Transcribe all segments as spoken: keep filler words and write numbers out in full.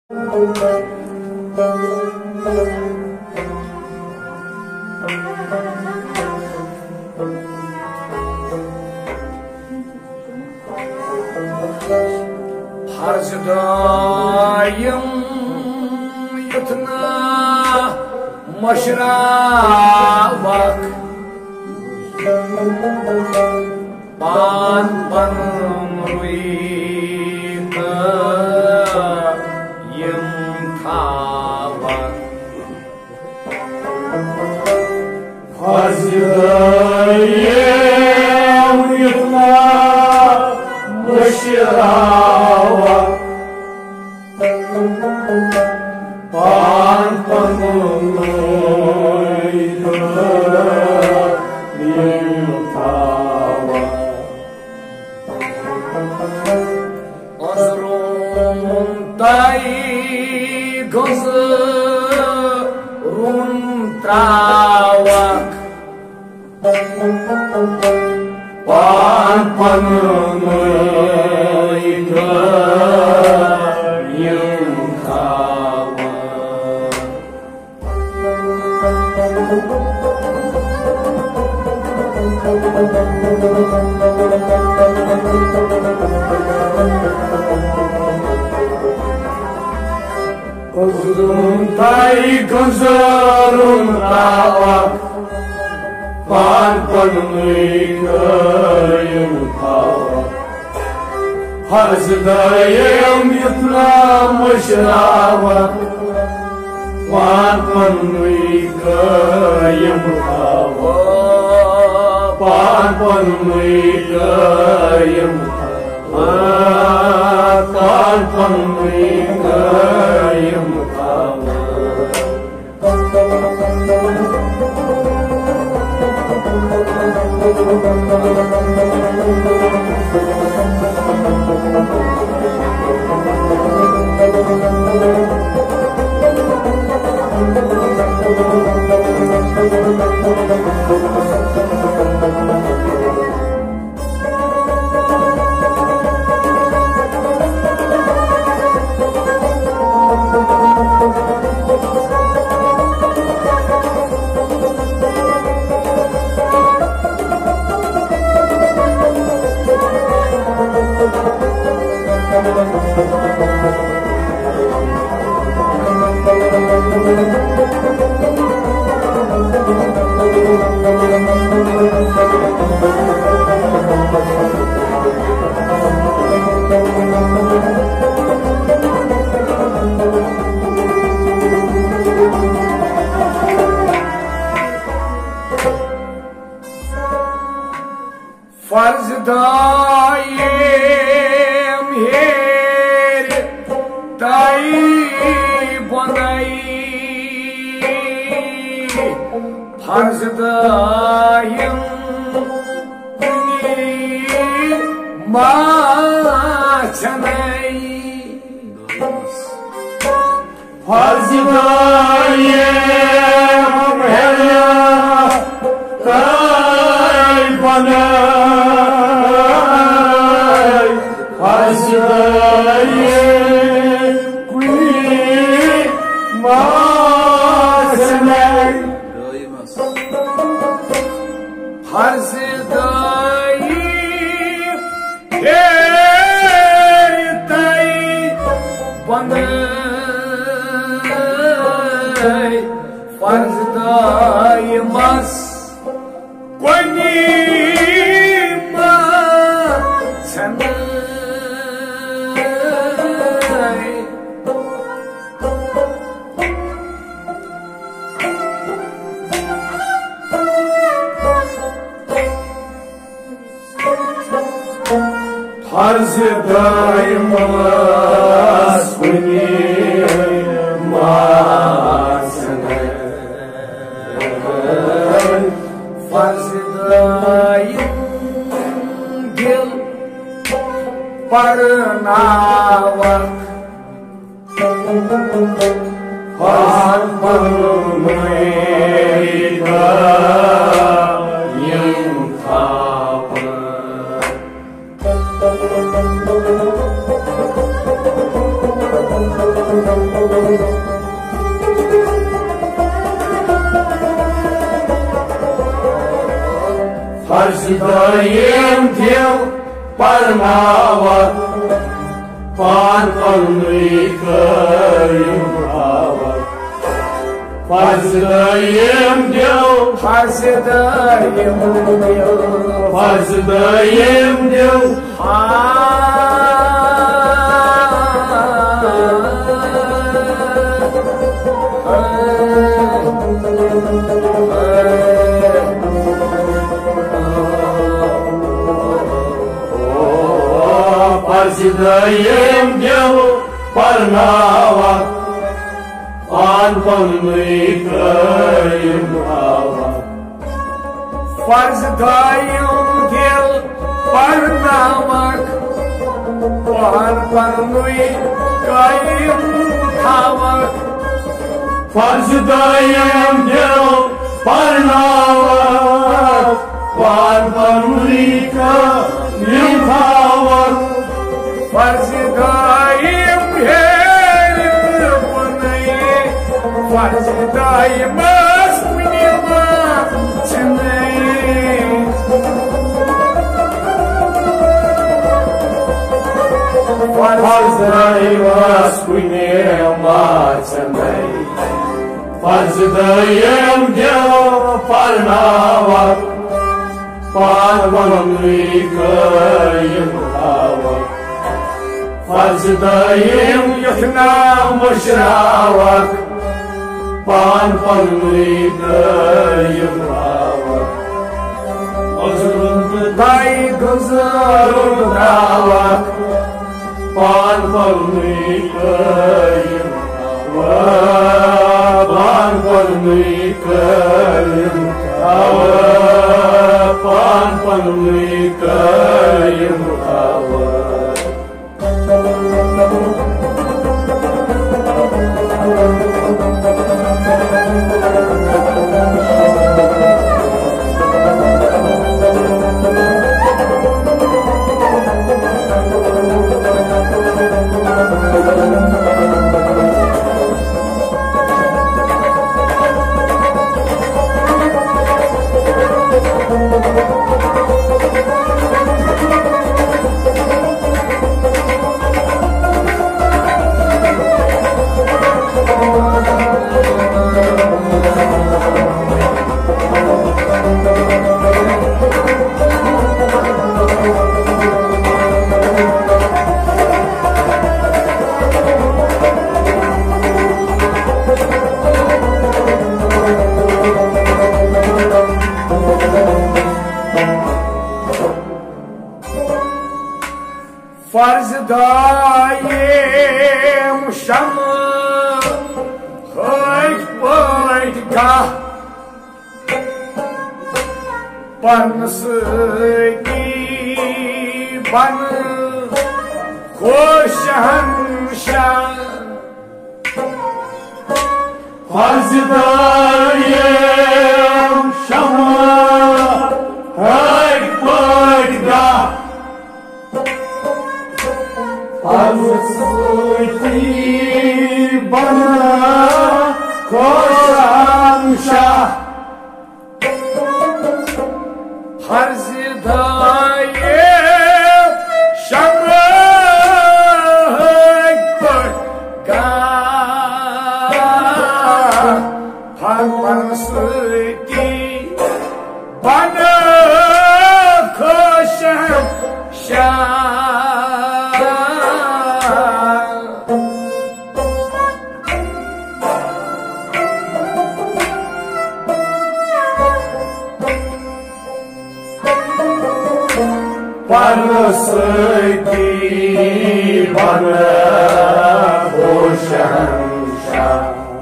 Harcıdayım yutna maşravak Ban ban ruyka yım tavak Harcıdayım yutna maşravak Pan panuluydu yıltava Azruntay gazruntravak Pan panuluydu Azruntay gazruntravak Pan panuluydu yıltava Harcıdayım yutna maşravak Pan panuluydu yıltava Pan panuluydu yıltava Pan panuluydu yıltava Farzdayım her dayı banay Farzdayım günü maçanay Farzdayım her dayı banay Harcıdayım günü maçanay Harcıdayım her dayı banay Farzdayımaz Gönlüma sanay Harcıdayımaz gönlüma sanay Farzdayım gel barınavak Pan panuluydu yıltava Parsidăim Diev parnava, Parnului cărim brava. Parsidăim Diev, Parsidăim Diev, Parsidăim Diev, Parsidăim Diev parnava, Parnului cărim brava. Parsidăim Diev parnava, Parnului cărim brava. Parsidăim Diev parnava, Parnului cărim brava. Parsidăim Diev pânăi, Parsidăim spune-mă ținăi. Parsidăim spune-mă ținăi, Parsidăim Diev parnava, Parnului cărim brava. Parsidăim Iuhnam Mășravac, Parnului cărim brava. Dai guzărul Bravac, Parnului cărim brava. Parnului cărim brava, Parnului cărim brava. Parsidăim șamă, hăi păica, Parnă să-i bană, coșanșa. Parsidăim șamă, hăi păica, Parnă să-i bană, coșanșa. Parsidăim șamă, hăi păica, Parnă să-i bană, coșanșa. Parnă să-i bană, coșanșa.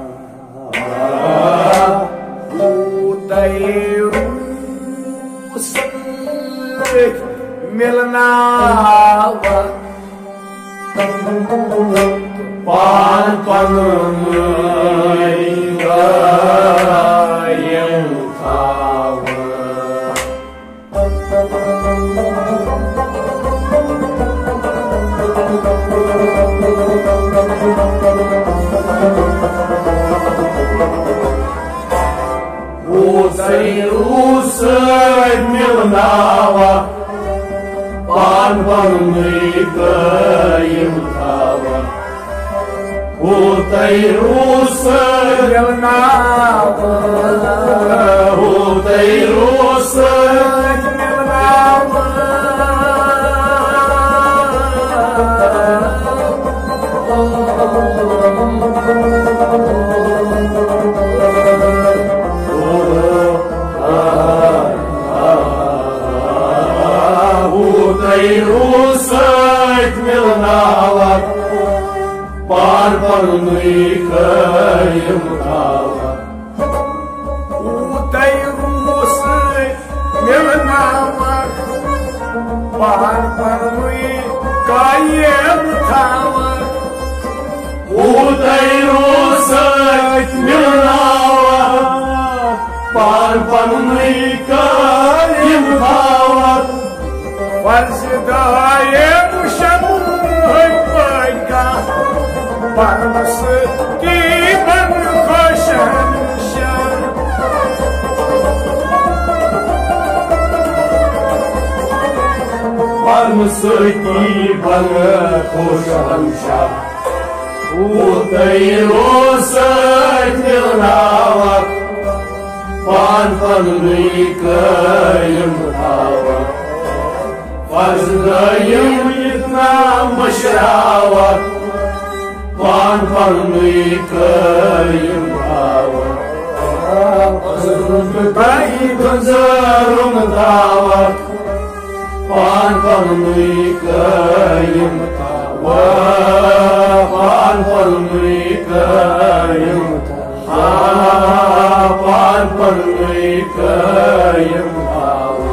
Milnava, Pan panului găiem tavă. Usăi, usăi, milnava, milnava, pan panui căim tava, cu tăi rusă milnava, cu tăi rusă milnava, Утай русать милнала, пар парныкаем тала. Утай русать милнала, пар парныкаем тала. Утай русать милнала, пар парныкаем тала. Варзидаем шамой пайка, пармасы кибан хошамша. Пармасы кибан хошамша. Утай русать милнала, пар парныкаем тала. Ваздаем нам мощава, пан парныкаем тава. Ваздаем зарум тава, пан парныкаем тава. Пан парныкаем тава, пан парныкаем тава.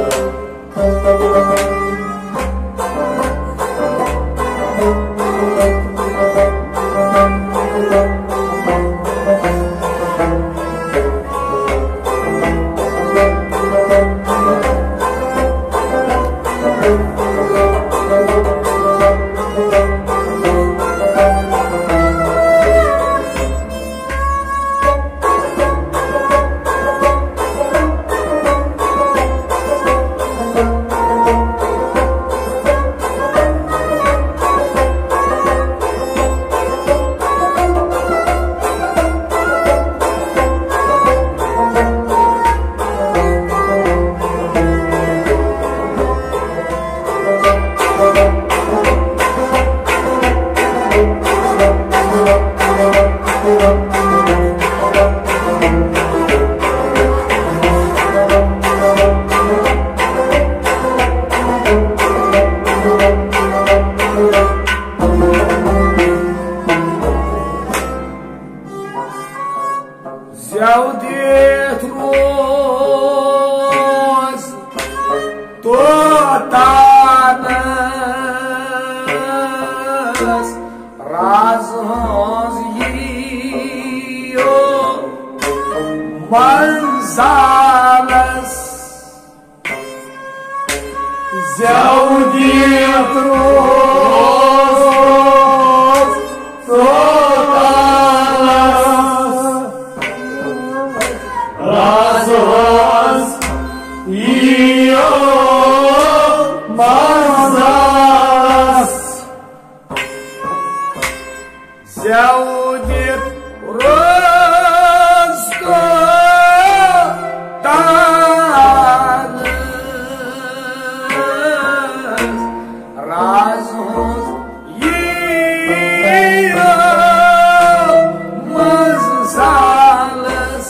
Взял дед роз, тот нас разгоз ее манзанас. Взял дед роз, тот разгоз ее манзанас. Взял дед роз, тот нас разгоз ее манзанас.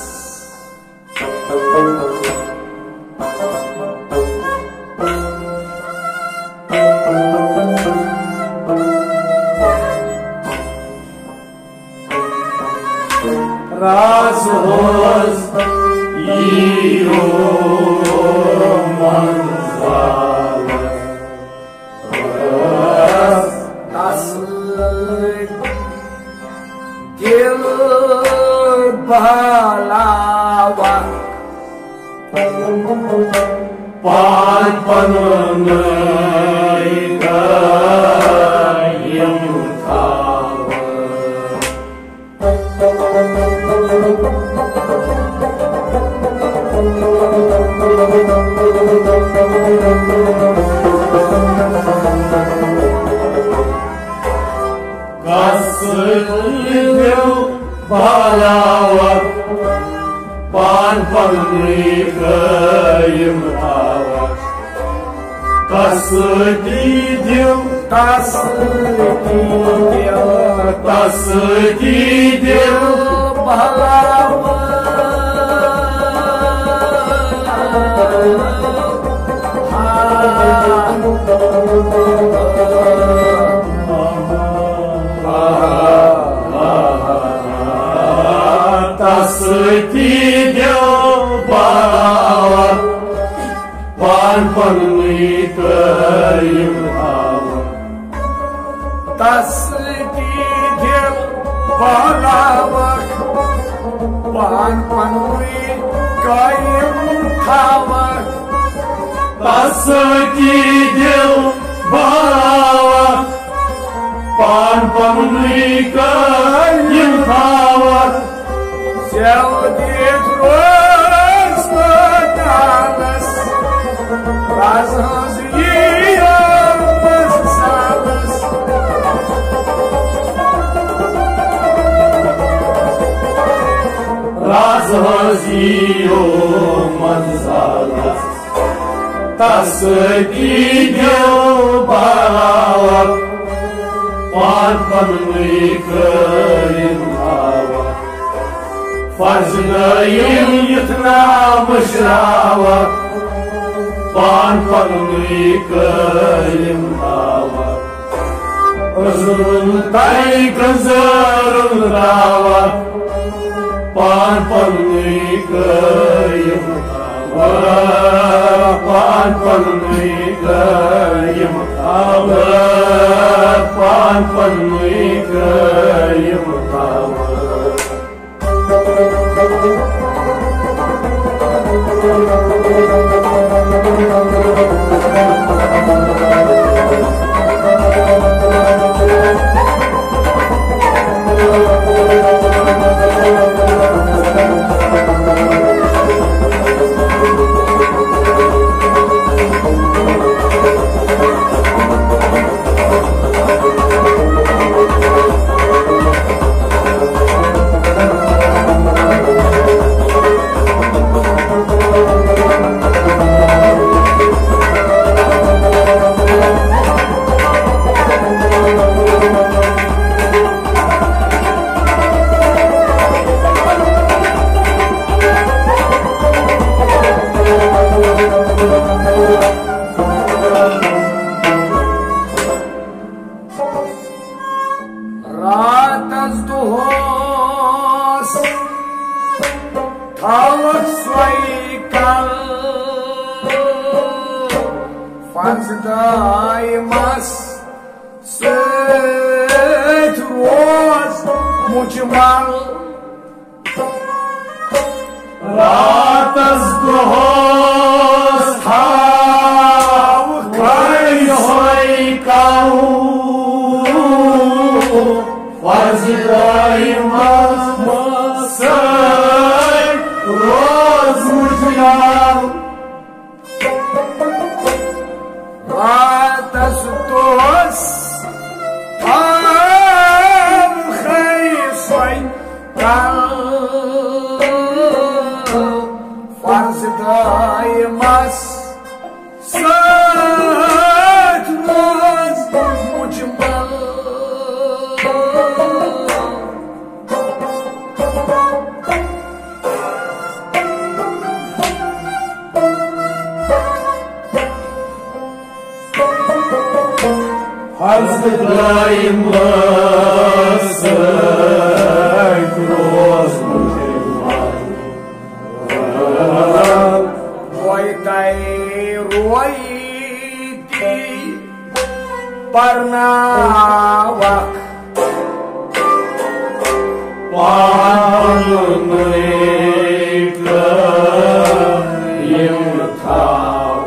Разгоз ее манзанас. Das dil balawa, Пан парныкаем тава. Sălviu balawak pan panrikayım avak Tasdidim Tasdidim Tasdidim balawak Tasdidim balawak pan panrikayım avak Tasdidim balawak pan panrikayım avak Tasdidim balawak pan panrikayım avak Sevdik rastlatanız Razız yiyemiz sanız Razhaziyom manzalas Tasdidim balawak pan panrikayım avak Farzlayım yıtnamış avak pan panrikayım avak Özürün tay kızırın avak pan panrikayım avak pan panrikayım avak pan panrikayım avak Ratas duhos Tavuk svaykal Farzdaymaz Süt roz Mucmal Ratas duhos Tavuk svaykal Farzdaymaz Süt roz mucmal Ratas duhos Tavuk svaykal Farzdaymaz Süt roz mucmal Farzdaymaz Süt roz mucmal Voitai ruaiti Parnawak pan panrikayım avak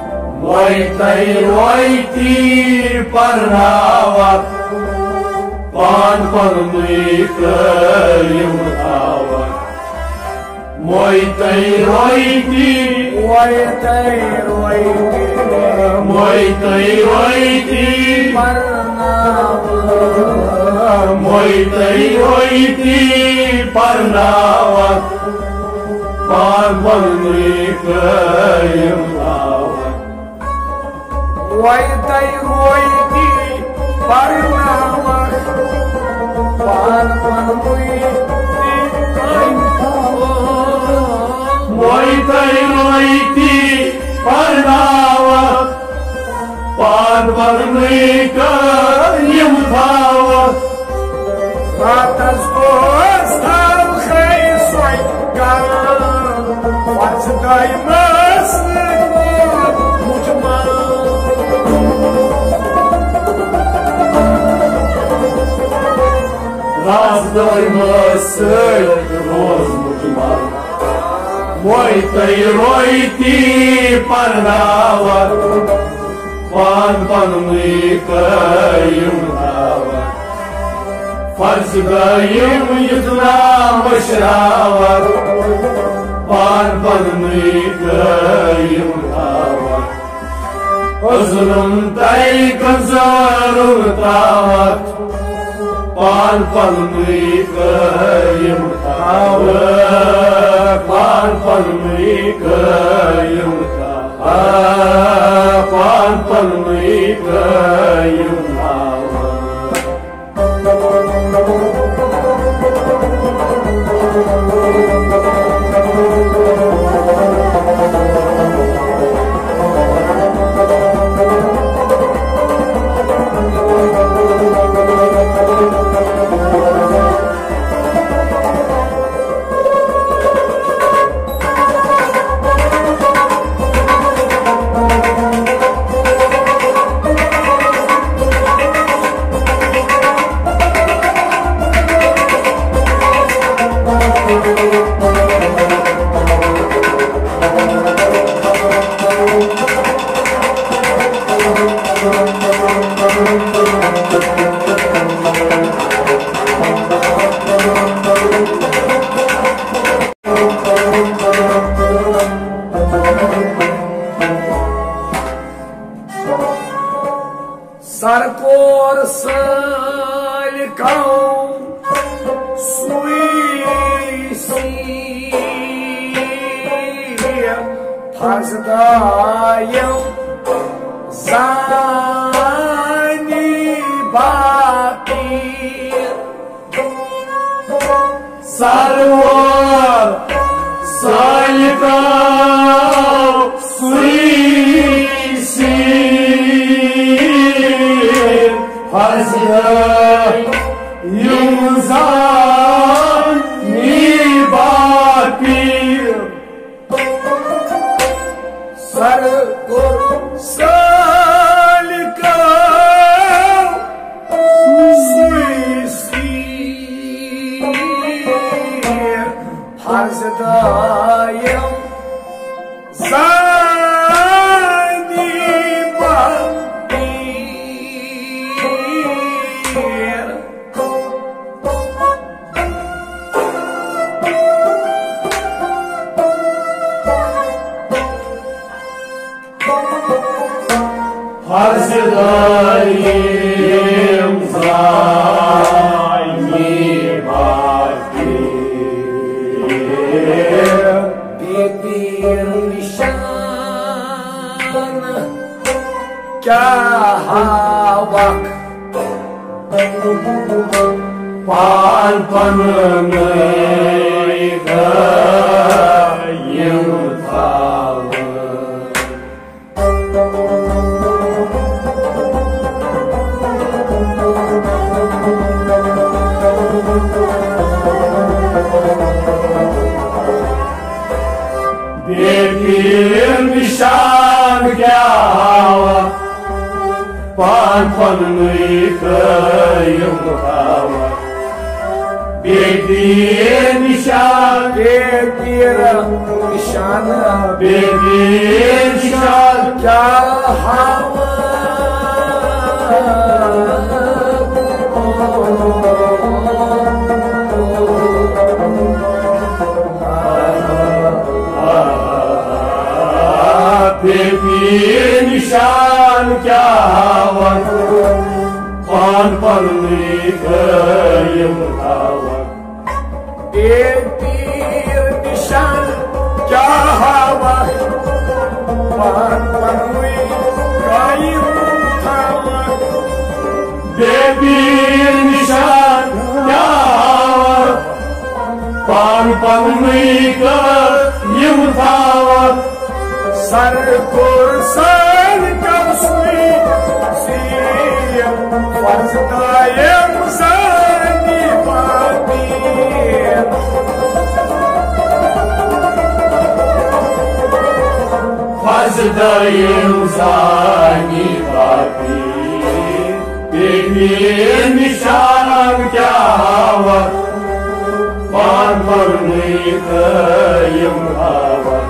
Voitai roiti parnawak Pan pământului căim hawa Moitai roiti Moitai roiti Moitai roiti Parnawa Moitai roiti Parnawa Pan pământului căim hawa Moitai roiti Parnawa Pan pământului Moitai roiti Parnawa Pan pământului căim hawa Ratas gostam хай garam Față dai măsnic mutma Razdoi măsăi roz mutma Moitai roiti Parnawa Pan pământului căim hawa Farsi dayım yutuna başrava Pan pământului căim hawa Özlüm tay kızarım tavat Pan pământului căim hawa Pan pământului căim hawa Pan pământului căim hawa Sarcor să-l cau suisia Pazdaiem zani batir Sarwar Salikau Suisi Hazya Yumzan Nibakir Sarcor să-l cau suisia Pazdaiem zani batir Hazdaim zani bakir Bebir nişan Kya havak Pan pământului căim hawa Bebir nişan kya hawa Pan pământului căim hawa Bebir nişan Bebir nişan Bebir nişan Kya havak Pe pir nişan kâvat Pan panını kıyım tavat Pir nişan kâvat Pan panını kıyım tavat Pe pir nişan kâvat Pan panını kıyım tavat Sar kursan kavsmi Siyem Farzdayım zani babir Farzdayım zani babir Pir nişan kâvat Pan panını kıyım tavat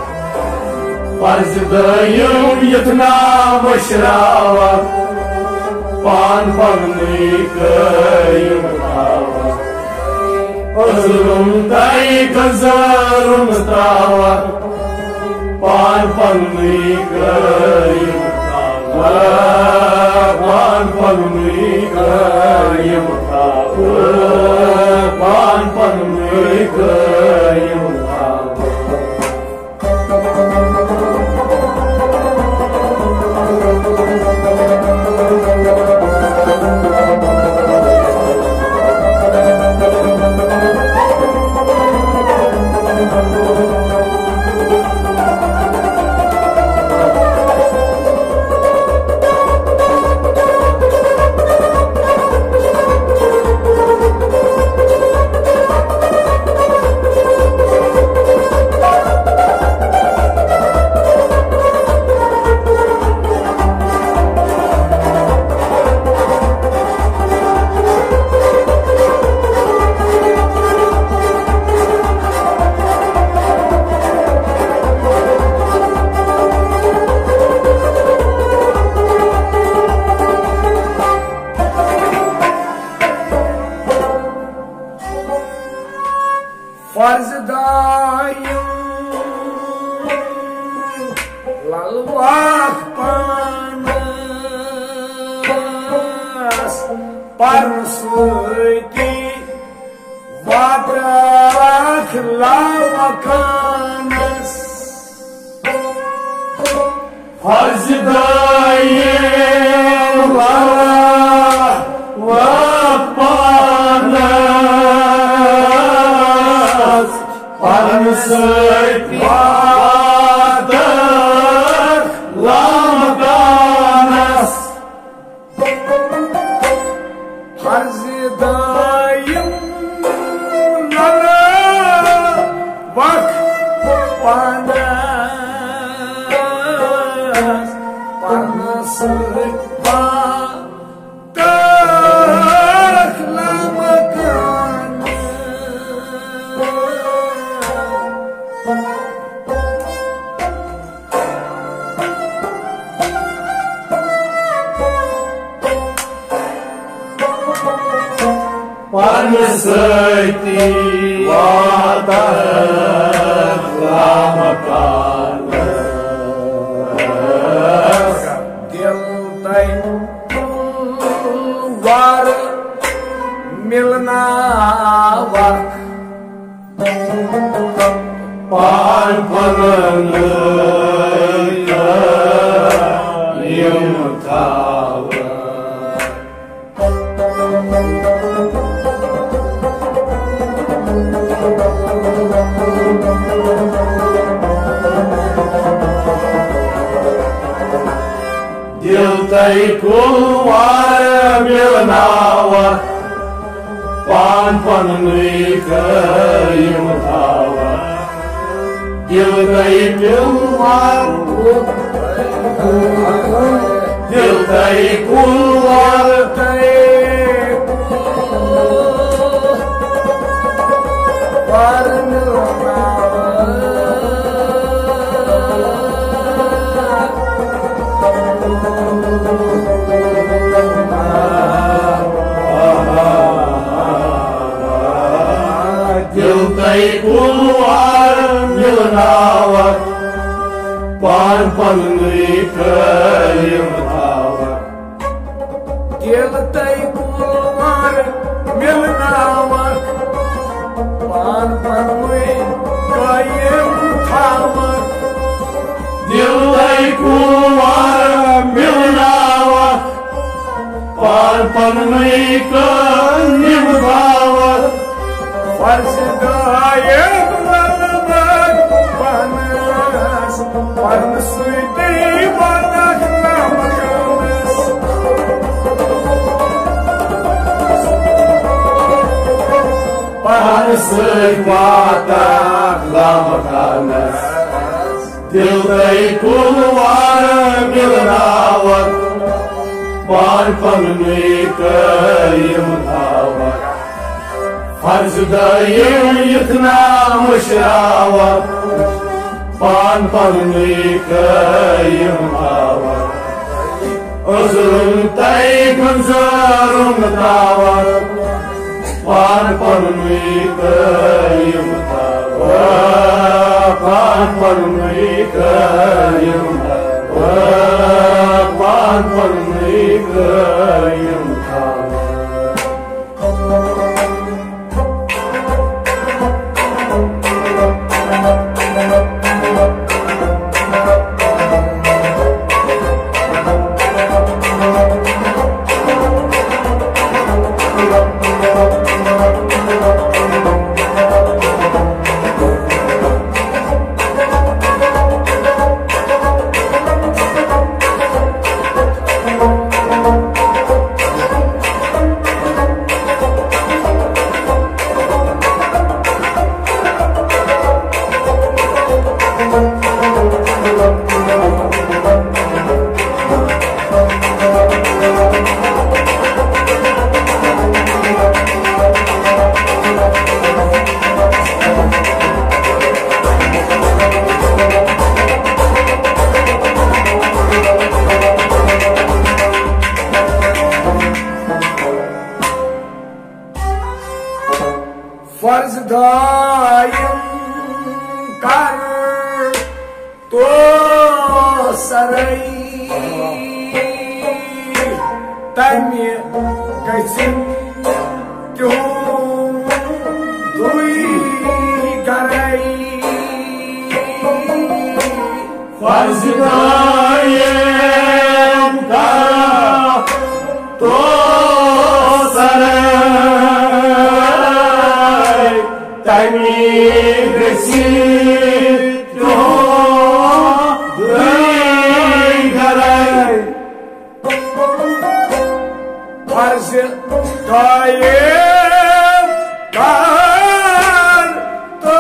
Farzdayım yıtna başrava Pan panını kıyım tava Özürüm tay kızarım tava Pan panını kıyım tava Pan panını kıyım tava Pan panını kıyım tava Farzdayım lalvak panas Parsuki vabrak lavakanas Farzdayım lalvak panas Parsuki vabrak lavakanas Farzdayım lalvak panas Parsuki vabrak lavakanas Parsuki vabrak lavakanas Dilday var milna vak Pan panını kıyım tavat Diltai kulvar milnavat Pan panını kıyım tavat Diltai kulvar Diltai kulvar Diltai kulvar milnavat पान पन्नई कयम थावा दिल तई कुलवार मिलनावक पान पन्नई कयम थावक दिल तई कुलवार मिलनावक पान पन्नई कयम थावा फर्ज गायब ललबक पनस पन सुइती बदख नमकनस पन सुइ बदख नमकनस दिल तई कुलवार मिलनावक पान पन्नई कयम थावा फर्ज दायम इतना मुशरावा पान पन्नई कयम थावा अजुन तई गुंजारुम थावा पान पन्नई कयम थावा पान पन्नई कयम थावा पान पन्नई कयम थावा फर्ज दायम कर तो सरई तमे गजिन क्यों दुई करई फर्ज दायम कर तो सरई तमे गजिन क्यों दुई करई फर्ज दायम कर तो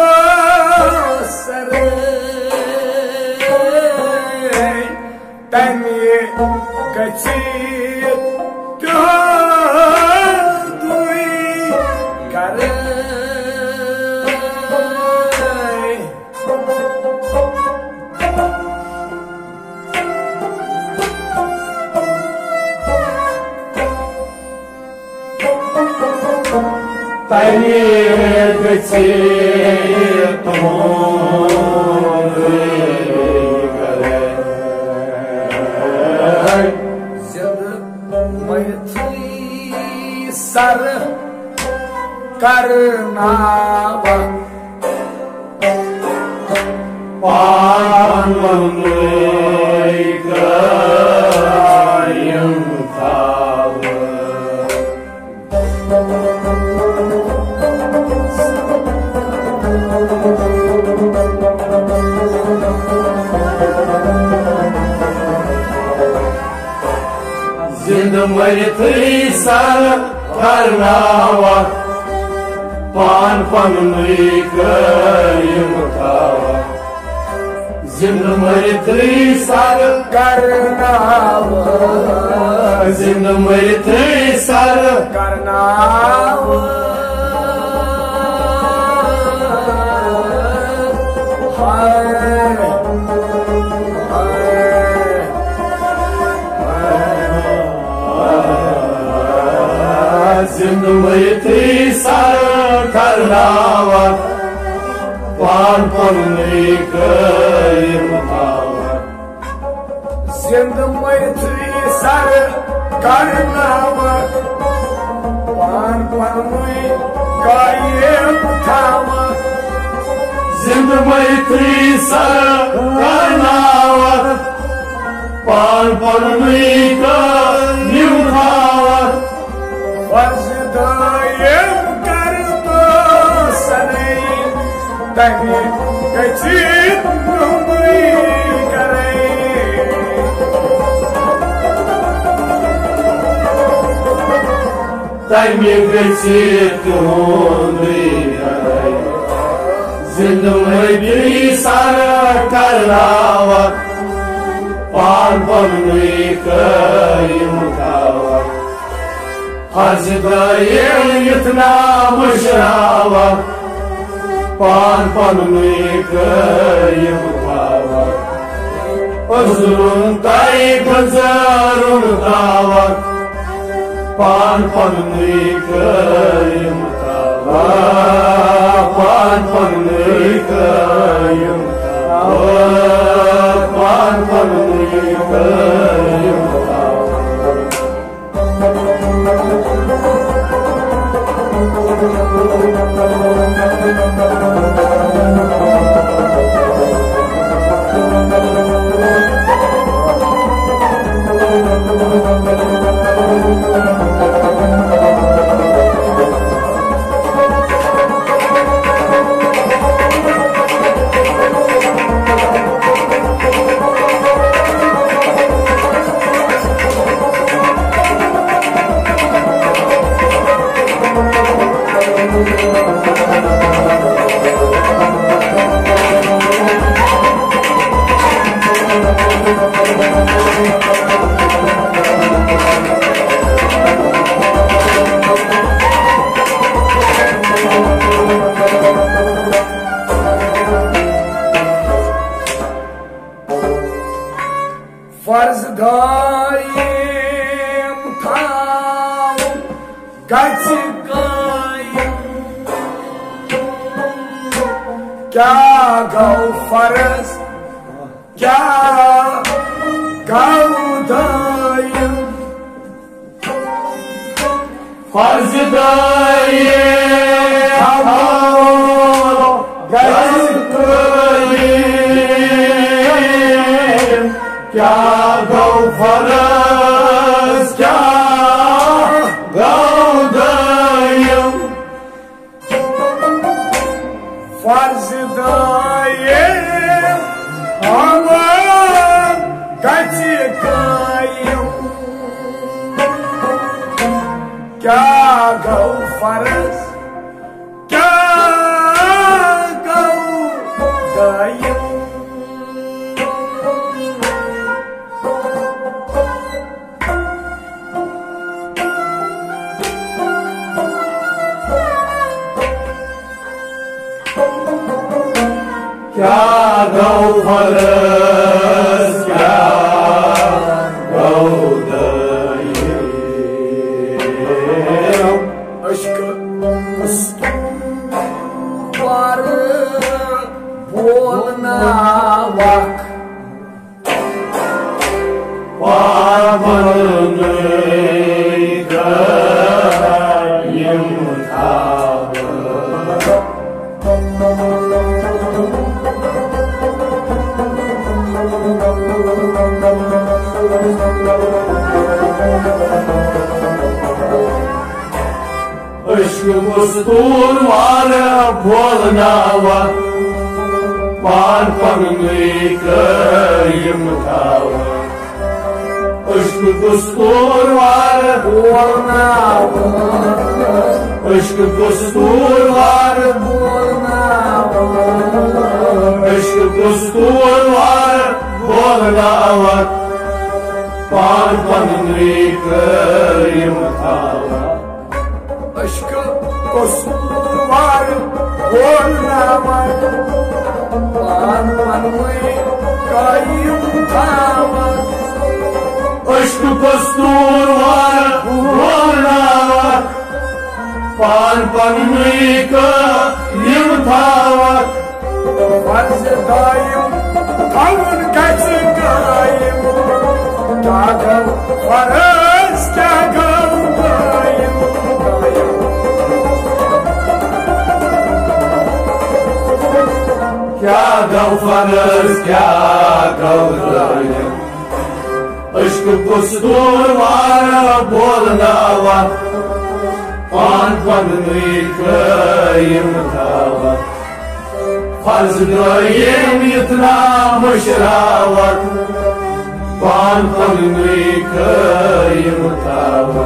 सरई तमे गजिन क्यों दुई करई तने गचे तमोरे करे जिद मैथी सर करनावा पान पन्नई कयम थावा जिंद मरथई सर करनावा पान पन्नई कयम थावा जिंद मरथई सर करनावा जिंद मरथई सर करनावा हाय जिंद मरथई सर करनावा पान पन्नई कयम थावा Zindamaithi sar karnavat Pan panui kayem thavat Zindamaithi sar karnavat Pan panui kayem thavat Vazdayem karto sanai Tagi kachit numri karai Tai mi găsit unui carai Zindamaithi sar karnavat Pan panui kayem thavat Azdayem itna mushravat Pan panui kayem thavat Azrun tai gazarun thavat Pan panui kayem thavat Pan panui kayem thavat Pan panui kayem Vazdayem thavat Gati kayem Kya gau faraz Kya gau dayem Vazdayem gati kayem Kya gau faraz Kya gau dayem Vazdayem thavat Gati kayem Kya gau faraz Kya gau dayem Kya gau faraz Kya gau dayem Aşk var bolna vak Pan panui kayem thavat Aşk bustur var bolnavat Pan panui kayem thavat Aşk bustur var bolna Aşk bustur var bolna Aşk bustur var bolnavat Pan panui kayem thavat Aşk kusur var bolna vak Pan panui kayem thavat Aşk bustur var bolnavat Pan panui kayem thavat Vazdayem thavat Gati kayem क्या गौ फर्ज क्या गौ जालिम अश्क कस्तूर वार बोलनावा पान पन्नुई कायम थावा फर्ज दायम इतना मशरावत पान पन्नुई कायम थावा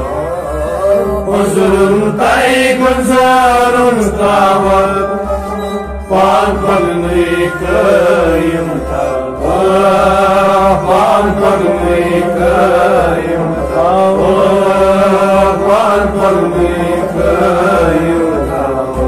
जुल्म तय गुजारुन तावत पान पन्नुई कायम थावा पान पन्नुई कायम थावा पान पन्नुई कायम थावा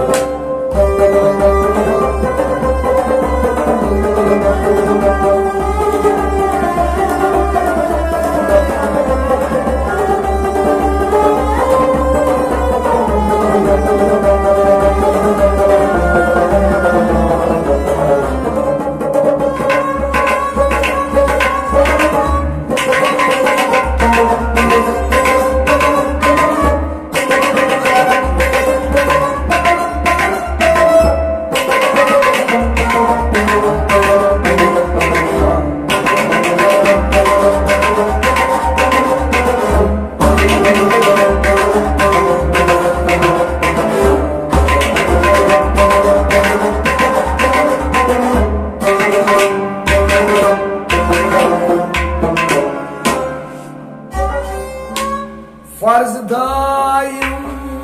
फर्ज दायम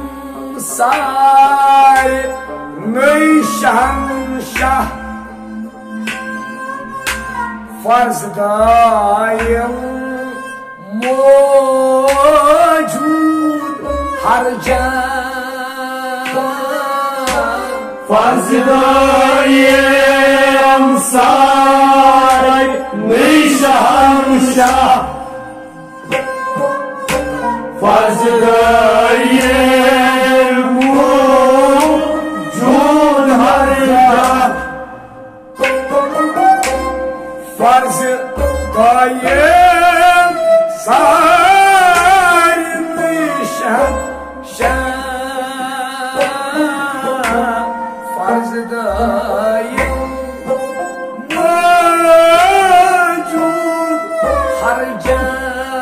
सारे नई शहंशाह फर्ज दायम मौजूद हर जगह फर्ज दायम सारे नई शहंशाह फर्ज दायम मौजूद हर जगह फर्ज दायम सारी निशान फर्ज दायम मौजूद हर जगह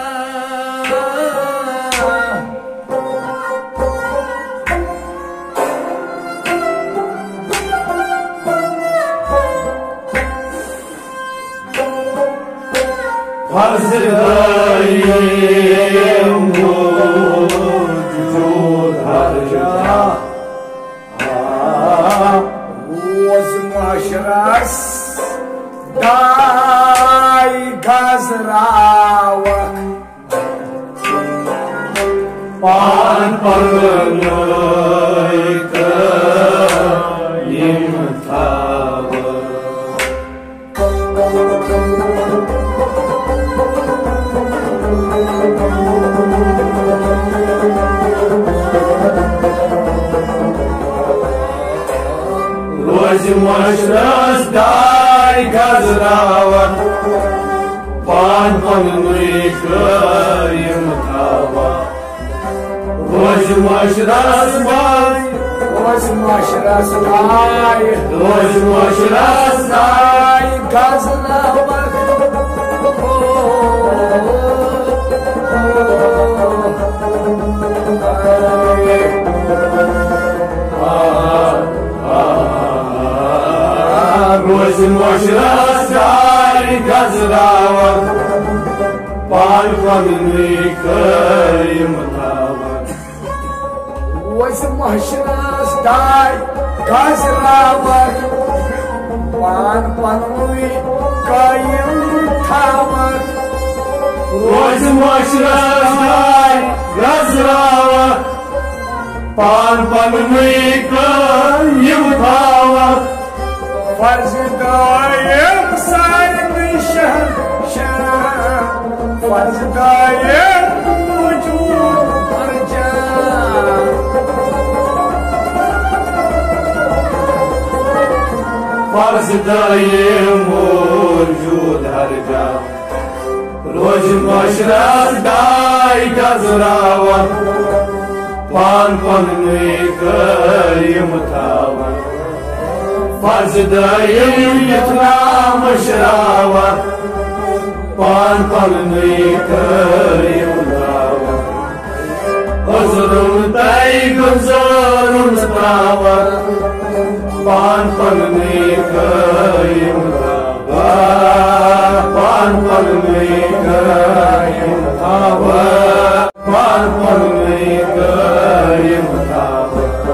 फर्ज दायम मौजूद हर जगह रोज माशरस दाई गजरावक पान पन्नुई कायम थावा रोज माशरस दाई गजरावक पान पन्नुई कायम थावा रोज माशरस दाई रोज माशरस दाई रोज माशरस दाई गजरावक रोज माशरस दाई गजरावक पान पन्नुई कायम थावा रोज माशरस दाई गजरावक पान पन्नुई कायम थावा रोज माशरस दाई गजरावक पान पन्नुई कायम थावा फर्ज दायम सारी निशान फर्ज दायम मौजूद हर जगह फर्ज दायम मौजूद हर जगह रोज माशरस दाई गजरावक पान पन्नुई कायम थावा farz dayım yıtram şrava pan palnı kıyımlava Huzurun tay guzurun strava pan palnı kıyımlava pan palnı kıyımlava pan palnı kıyımlava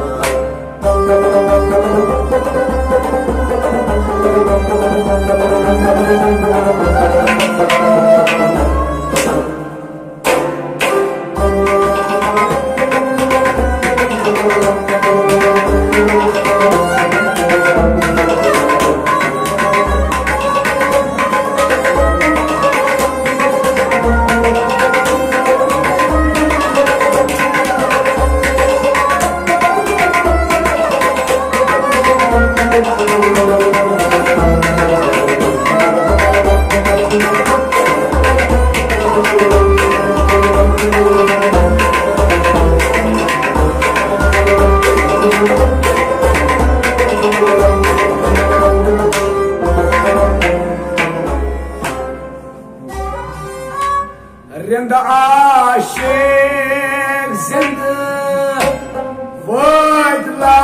Rind aşık zinde vayt la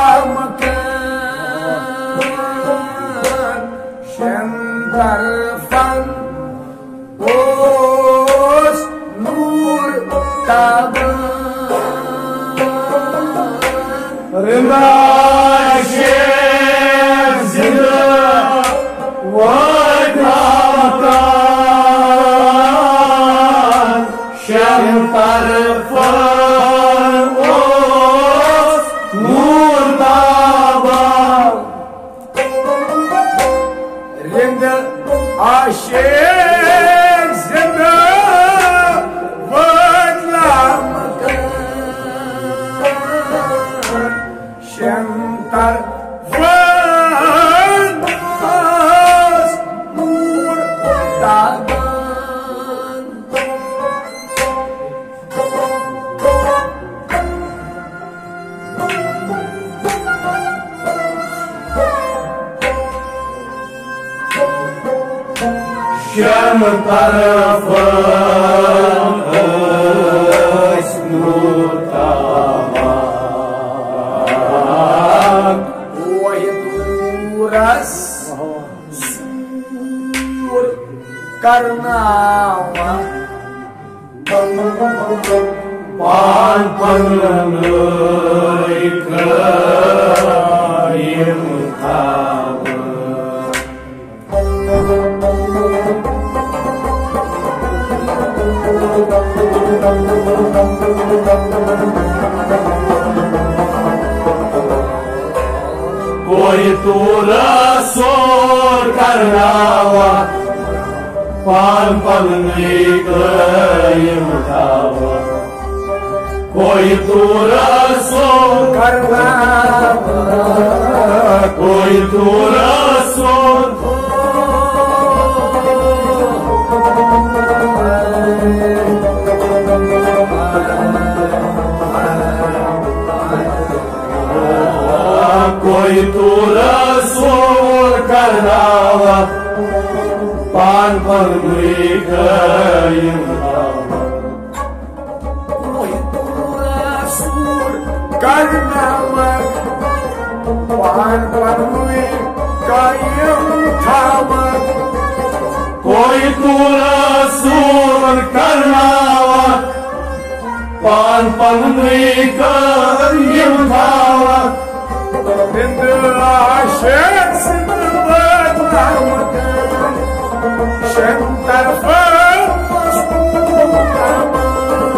makan şen tarafan oz nur taban Rind aşık zinde vayt la makan şen tarafan oz nur taban Rind aşık zinde vayt la makan şen tarafan oz nur taban şen tarafan oz nur taban Oiduras sur karnawa pan palnı kıyım taban Koy tura sor karnawa pan palnı kıyım taban Koy tura sor karnawa Koy tura sor Koy tura sor karnawa pan palnı kıyım taban Oiduras sur karnawa pan palnui kayım taban Koy tura sor karnawa pan palnı kıyım taban Rind aşık zinde vayt la makan şen tarafan oz nur taban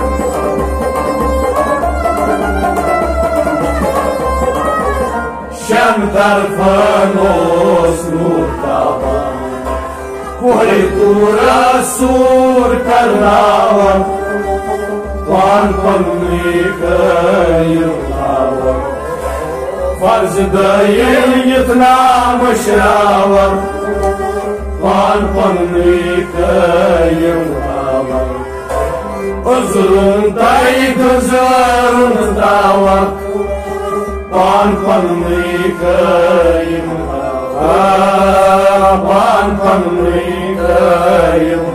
şen tarafan oz nur taban Koy tura sor karnawa pan palnı kıyım taban farz dayım yıtram şrava pan palnı kıyım taban Huzurun tay guzurun strava pan palnı kıyım taban Ban panui găim,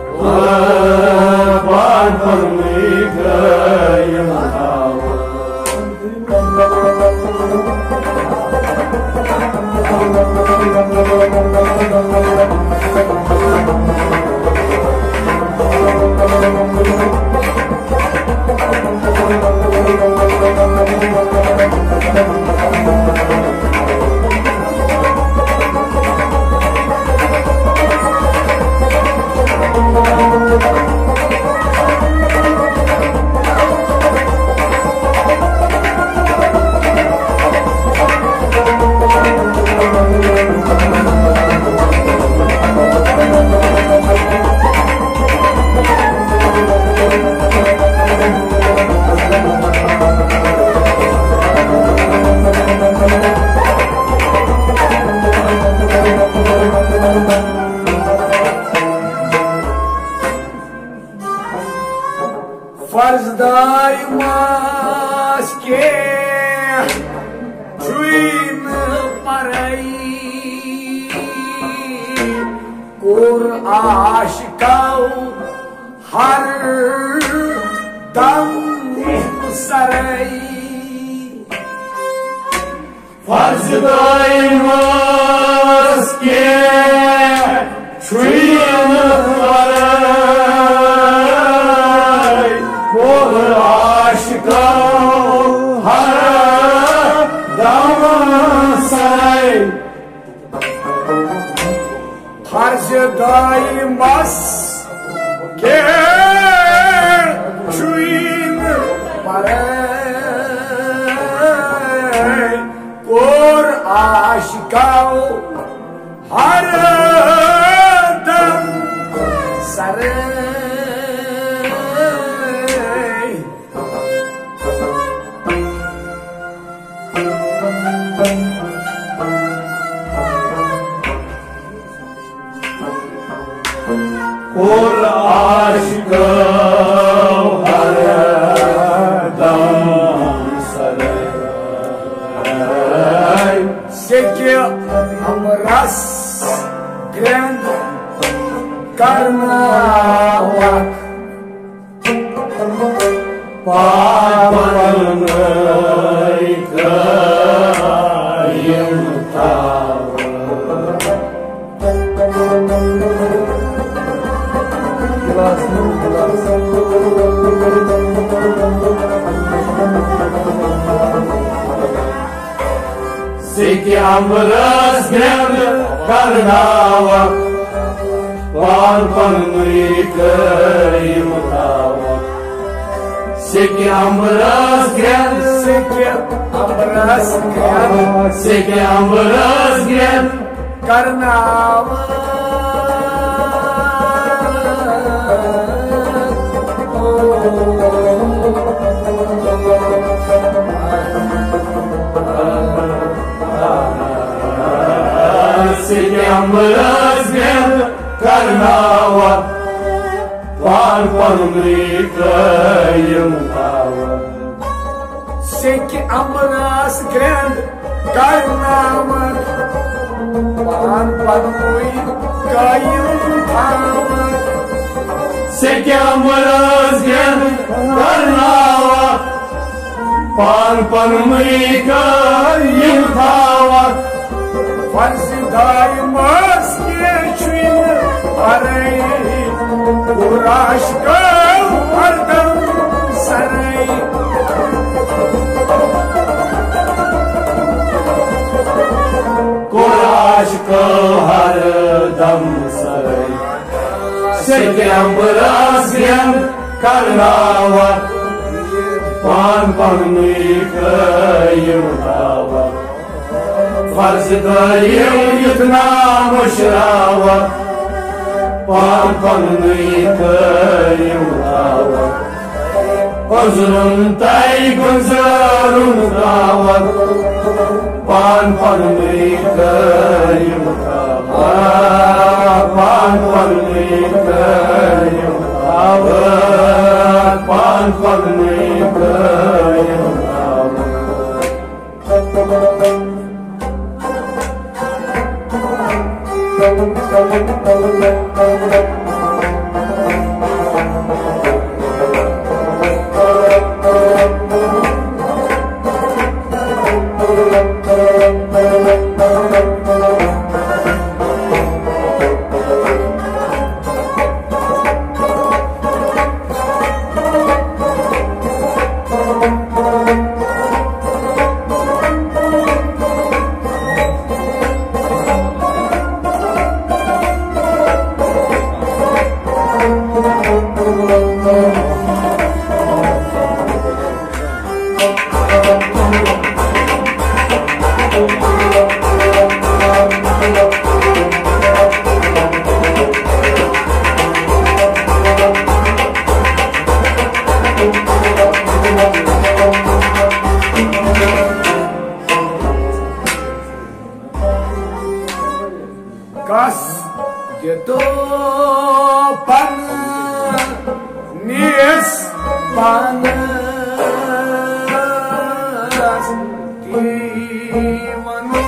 ban panui găim. Farz dai maske Juin parai Kur aşkau har dam sarai Farz dai maske Juin parai Kur aşkau har dam sarai Farz dai maske Juin parai Kur aşkau har dam sarai Kur aşkau har dam sarai Seki amras grand karnavalak Papanai găim tavă Se cheamă răzgreană carnaua Pan panui găim tavă Se cheamă răzgreană Seki amras grand Se cheamă răzgreană Se cheamă răzgreană carnaua Pan panui găim tavă Seki amras grand karnavalak Pan panui găim tavă Se cheamă răzgreană carnaua Pan panui găim tavă Farz dai maske Juin parai Kur aşkau har dam sarai Kur aşkau har dam sarai Se cheamă răzgreană carnaua Pan panui găim tavă Farz dăiu iutna mușraua Pan panui găim tavă Ozrun tai gunzărun tavă Pan panui găim tavă Pan panui găim tavă Pan panui găim tavă Kas gitu panas panas dimana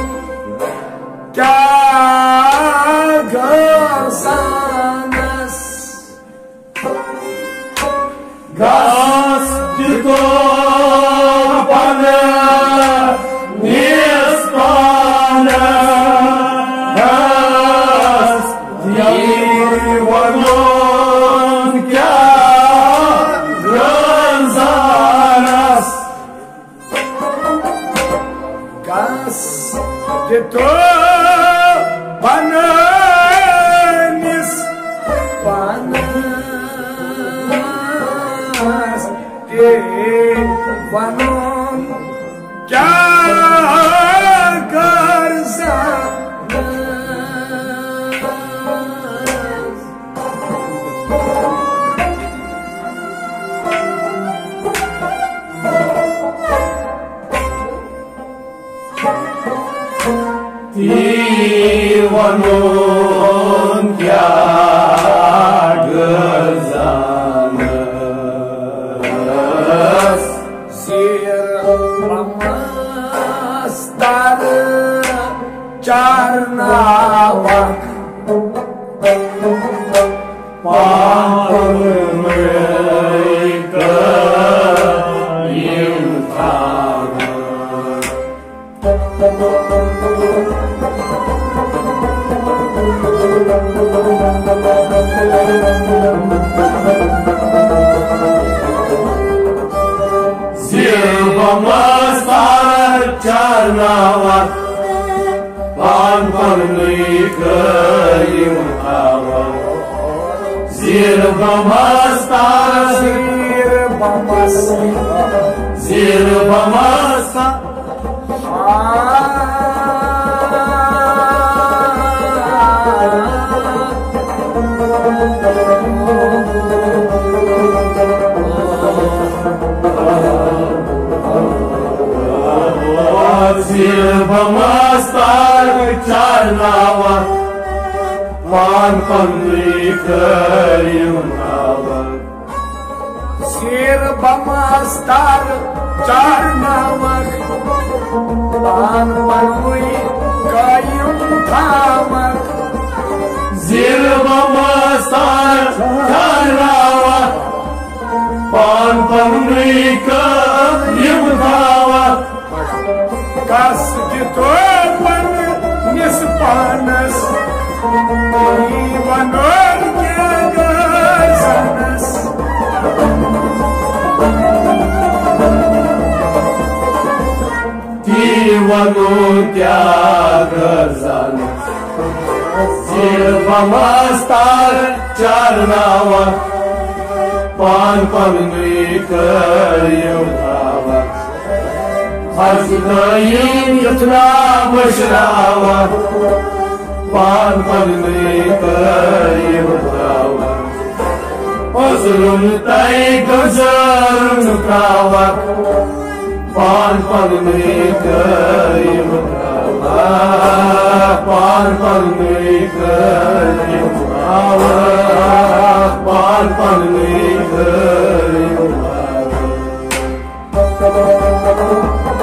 jaga sanas gas gitu panas nis panas gitu panas panas di wanon jagar sanas Tiwanun jagar sanas sir pamastar carnawak pampun mereka yutama Pamastar carnawat pampun mereka yutama Zir pamastar sir pamas Zir pamastar Zir pamastar carnawat pampun mereka yutama sir pamastar carnawak pampun mereka yutama Zir pamastar carnawat pampun mereka yutama kas gitu panas panas Iwanun jagar sanas Tiwanun jagar sanas Zir pamastar carnawat pampun mereka yutama Hazinayin yutna mashrawat pampun mereka yutama Azrun tay gazarun kawat pampun mereka yutama pampun mereka yutama pampun mereka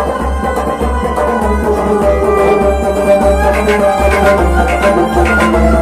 yutama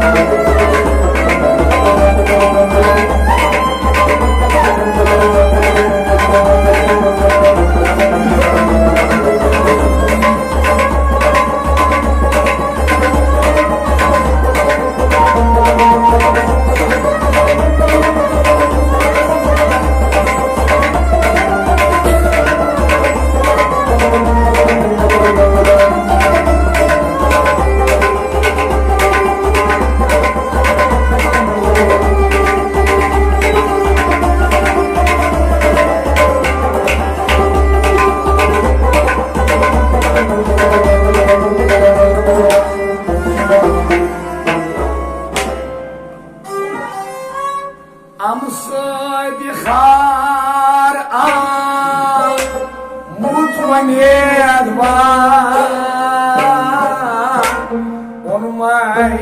बिखार आ मुतवनेदवा उनमाई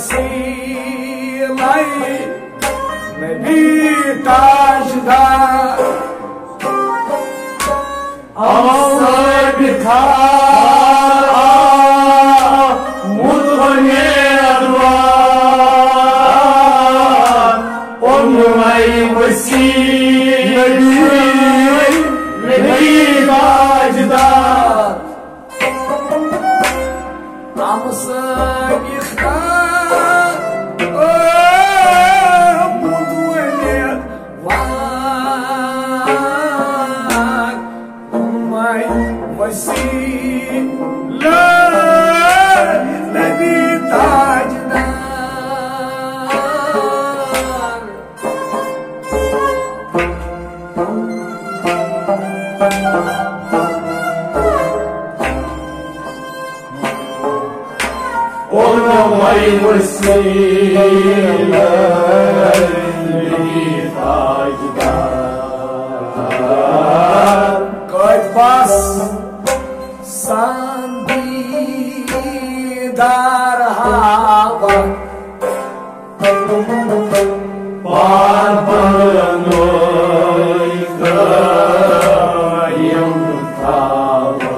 वसीलाई नबी ताजदार आमसे बिखार आ मुतवनेदवा उनमाई वसीलाई नबी ताजदार आमसे वसीला नबी ताजदार उनमाई वसीला नबी ताजदार कद बस संदीदार हवा पान पनोई कायम थावा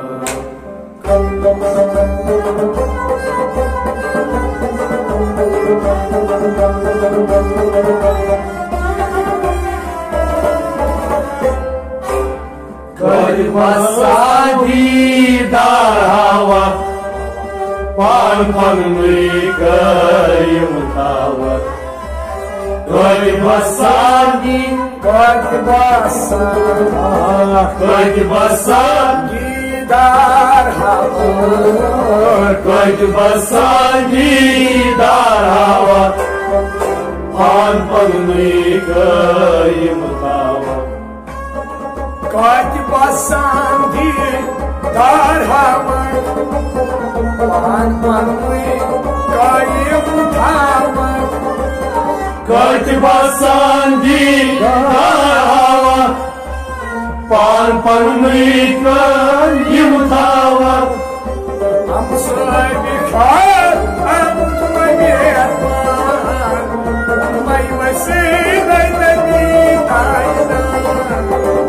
कद बसादीदार हवा पान पनोई कायम थावा कद बसादी कद बसा कद संदीदार हवा कद बसादीदार हवा पान पनोई कायम थावा कद बसादीदार हवा पान पनोई कायम थावा कद बसादीदार हवा पान पनोई कायम थावा हमसे बिखार मुतवनेदवा उनमाई वसीला नबी ताजदार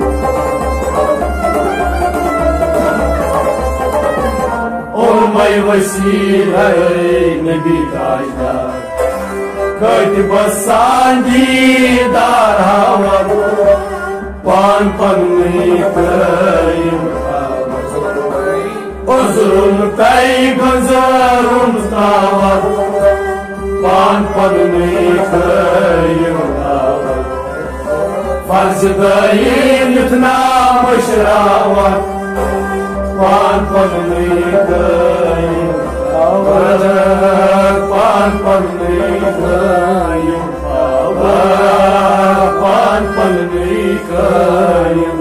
उनमाई वसीला नबी ताजदार कद बसादीदार हवा पान पनोई कायम थावा उज़रुन तै गुज़रुन थावा पान पनोई कायम थावा फर्ज दईन इतना मशरावा पान पनोई कायम थावा पान पनोई कायम थावा पान पनोई कायम